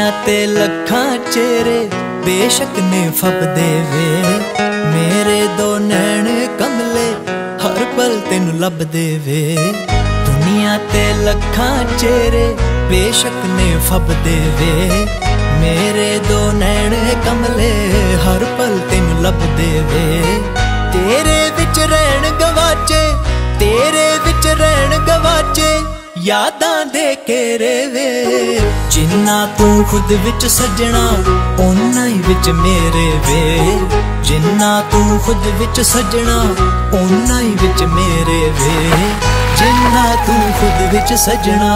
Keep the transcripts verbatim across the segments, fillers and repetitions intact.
दुनिया ते लखां चेहरे बेशक ने फब देवे, मेरे दो नैन कमले हर पल तेनू लब देवे। दुनिया ते लखां चेहरे बेशक ने फब देवे, मेरे दो नैन कमले हर पल तेनू लब देवे। तेरे विच रहन गवाचे, तेरे विच रहन गवाचे, यादां दे घेरे वे। जिन्ना तू खुद विच सजना ओना ही विच मेरे वे, जिन्ना तू खुद विच सजना ओना ही विच मेरे वे, जिन्ना तू खुद विच सजना।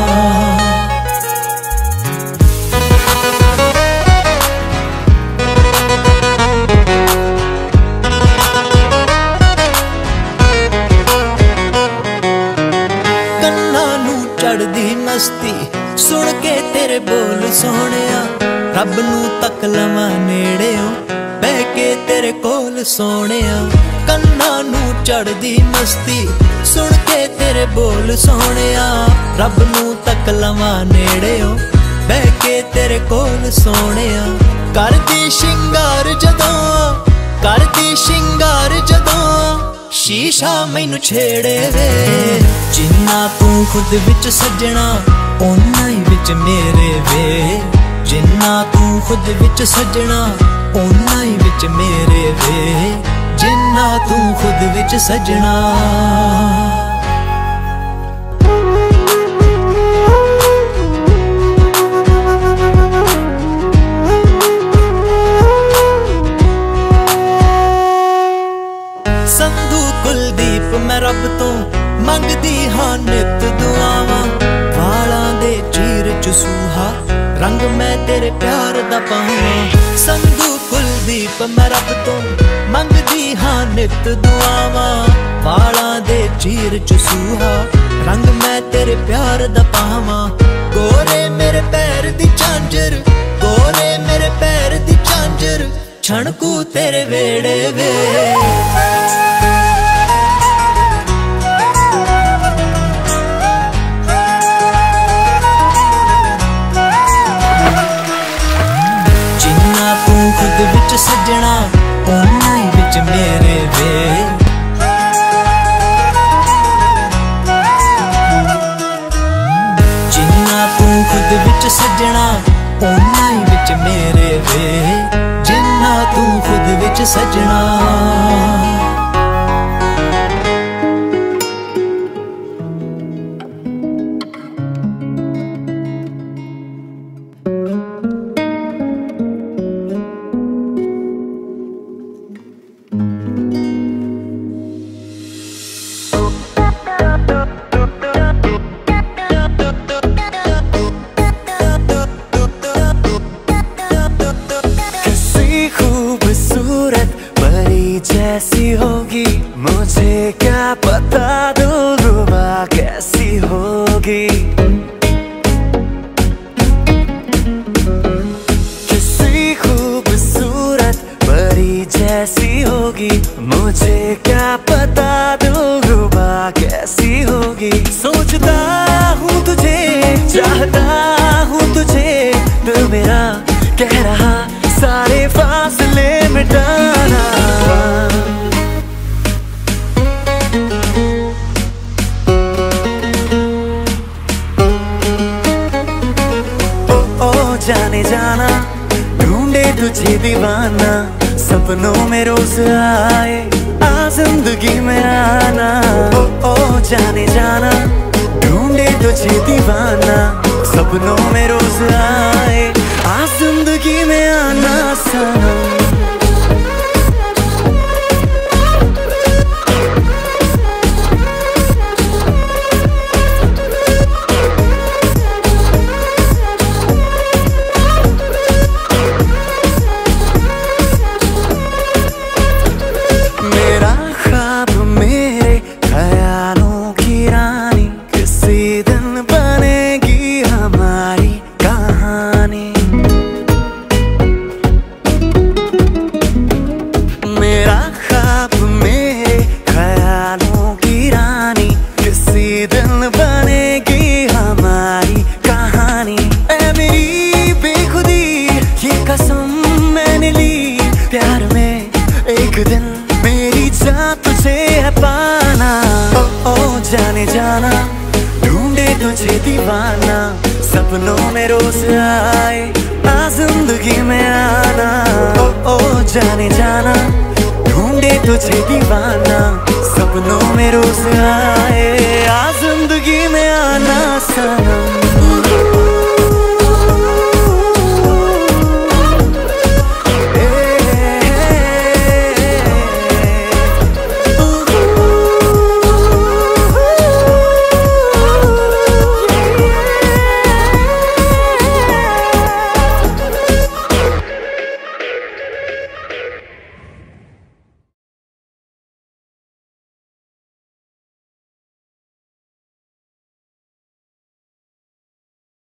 चढ़दी मस्ती सुन के तेरे बोल सोहणिया, रब नू तक लवां नेड़ेओ बह के तेरे कोल सोहणिया। कन्ना नू चढ़दी मस्ती सुन के तेरे बोल सोहणिया, रब नू तक लवां नेड़ेओ बह के तेरे कोल सोहणिया। करदी शिंगार जदों, करदी शिंगार जदों, शीशा मैनू छेड़े वे। जिन्ना तू खुद विच सजना ओना ही विच मेरे वे, जिन्ना तू खुद विच सजना ओना ही विच मेरे वे, जिन्ना तू खुद विच सजना। संधू कुलदीप मैं रब तो मंगदी हाँ नित दुआवां, वालां दे चीर च सूहा रंग मैं तेरे प्यार दा पावां। संधू कुलदीप मैं रब तो मंगदी हाँ नित दुआवां, वालां दे चीर च सूहा रंग मैं तेरे प्यार दा पावां। गोरे मेरे पैर दी झांजर, गोरे मेरे पैर दी झांजर, छणकू तेरे वेड़े वे। खुद विच सजना ओना ही विच मेरे वे, जिन्ना तू खुद विच सजना ओना ही विच मेरे वे, जिन्ना तू खुद विच सजना। कैसी होगी मुझे क्या पता, दिलरुबा कैसी होगी। किसी खूबसूरत परी जैसी होगी मुझे क्या पता, दिलरुबा कैसी होगी। सोचता हूँ तुझे, चाहता हूँ तुझे, दिल मेरा कह रहा सारे फासले मिटाना। जाने जाना ढूंढे तुझे दीवाना, सपनों में रोज आए आ जिंदगी में आना। ओ ओ जाने जाना ढूंढे तुझे दीवाना, सपनों में रोज आए आ जिंदगी में आना सनम। दिन मेरी जान तुझे है पाना। ओ ओ जाने जाना ढूंढे तुझे दीवाना, सपनों में रोज आए आ जिंदगी में आना। ओ ओ जाने जाना ढूंढे तुझे दीवाना, सपनों में रोज आए आ जिंदगी में आना सनम।